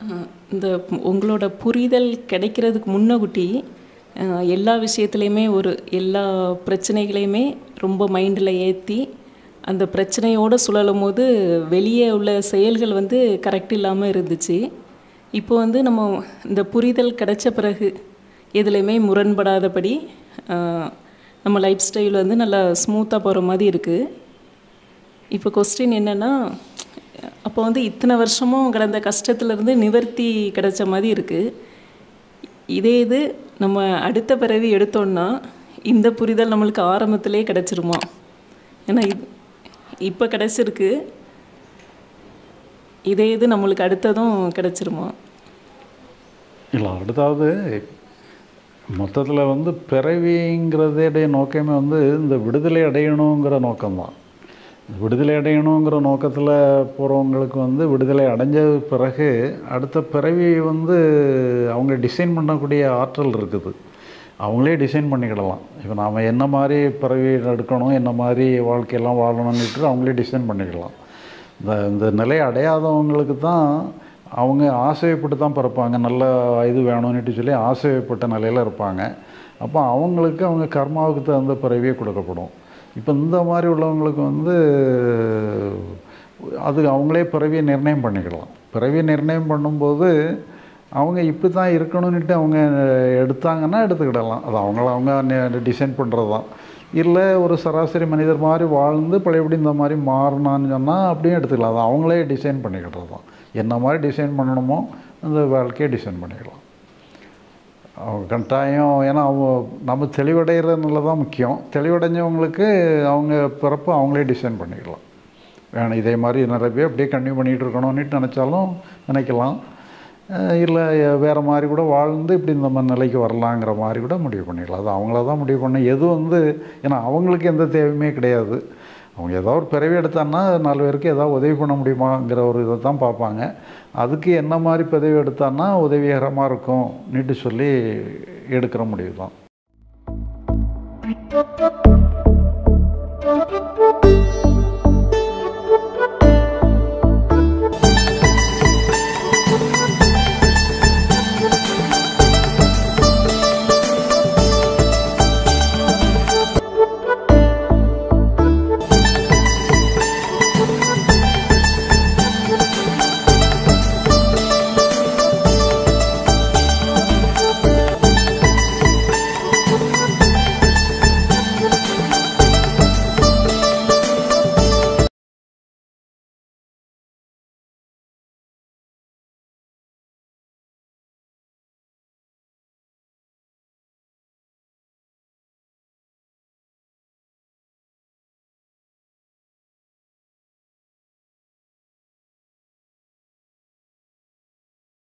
இந்த உங்களோட புரிதல் கிடைக்கிறதுக்கு முன்னகுட்டி எல்லா விஷயத்துலையுமே எல்லா பிரச்சனைகளையுமே ரொம்ப மைண்டில் ஏற்றி அந்த பிரச்சனையோடு சுழலும் போது வெளியே உள்ள செயல்கள் கரெக்ட் இல்லாமல் இருந்துச்சு. இப்போ நம்ம இந்த புரிதல் கிடைச்ச பிறகு எதுலேயுமே முரண்படாதபடி நம்ம லைஃப் ஸ்டைல் நல்லா ஸ்மூத்தாக போகிற மாதிரி இருக்குது. இப்போ கொஸ்டின் என்னென்னா, அப்போ இத்தனை வருஷமும் கடந்த கஷ்டத்துலேருந்து நிவர்த்தி கிடைச்ச மாதிரி இருக்குது. இதே இது நம்ம அடுத்த பிறவி எடுத்தோன்னா இந்த புரிதல் நம்மளுக்கு ஆரம்பத்திலே கிடச்சிருமா? ஏன்னா இப்போ கிடச்சிருக்கு, இதே இது நம்மளுக்கு அடுத்ததும் கிடச்சிருமா? இல்லை, அடுத்தாவது மொத்தத்தில் பிறவிங்கிறதே நோக்கமே இந்த விடுதலை அடையணுங்கிற நோக்கம்தான். விடுதலை அடையணுங்கிற நோக்கத்தில் போகிறவங்களுக்கு விடுதலை அடைஞ்ச பிறகு அடுத்த பிறவி அவங்க டிசைன் பண்ணக்கூடிய ஆற்றல் இருக்குது. அவங்களே டிசைன் பண்ணிக்கிடலாம். இப்போ நாம் என்ன மாதிரி பிறவி எடுக்கணும், என்ன மாதிரி வாழ்க்கையெல்லாம் வாழணும்னுட்டு அவங்களே டிசைன் பண்ணிக்கலாம். இந்த நிலையை அடையாதவங்களுக்கு தான் அவங்க ஆசைப்பட்டு தான் பிறப்பாங்க. நல்ல இது வேணும்னுட்டு சொல்லி ஆசைப்பட்ட நிலையில் இருப்பாங்க. அப்போ அவங்களுக்கு அவங்க கர்மாவுக்கு தகுந்த பிறவியே கொடுக்கப்படும். இப்போ இந்த மாதிரி உள்ளவங்களுக்கு அது அவங்களே பிறவியை நிர்ணயம் பண்ணிக்கலாம். பிறவியை நிர்ணயம் பண்ணும்போது அவங்க இப்படி தான் இருக்கணும்னுட்டு அவங்க எடுத்தாங்கன்னா எடுத்துக்கிடலாம். அது அவங்க டிசைன் பண்ணுறது தான். இல்லை ஒரு சராசரி மனிதர் மாதிரி வாழ்ந்து பழையபடி இந்த மாதிரி மாறினான்னு சொன்னால் அப்படியும் எடுத்துக்கலாம். அது அவங்களே டிசைன் பண்ணிக்கிட்டது தான். என்ன மாதிரி டிசைன் பண்ணணுமோ அந்த வாழ்க்கையை டிசைன் பண்ணிக்கலாம். அவங்க கட்டாயம், ஏன்னா அவங்க நம்ம தெளிவடைகிறதுனால தான் முக்கியம். தெளிவடைஞ்சவங்களுக்கு அவங்க பிறப்பு அவங்களே டிசைன் பண்ணிக்கலாம். வேணும் இதே மாதிரி நிறைய பேர் அப்படியே கன்டினியூ பண்ணிகிட்டு இருக்கணும்னுட்டு நினச்சாலும் நினைக்கலாம். இல்லை வேறு மாதிரி கூட வாழ்ந்து இப்படி இந்த மாதிரி நிலைக்கு வரலாங்கிற மாதிரி கூட முடிவு பண்ணிக்கலாம். அது அவங்கள தான் முடிவு பண்ண. எது ஏன்னா அவங்களுக்கு எந்த தேவையுமே கிடையாது. அவங்க ஏதோ ஒரு பிறவி எடுத்தான்னா 4 பேருக்கு ஏதாவது உதவி பண்ண முடியுமாங்கிற ஒரு இதை தான் பார்ப்பாங்க. அதுக்கு என்ன மாதிரி பிறவி எடுத்தான்னா உதவிகரமாக இருக்கும் நீட்டு சொல்லி எடுக்கிற முடிவு தான்.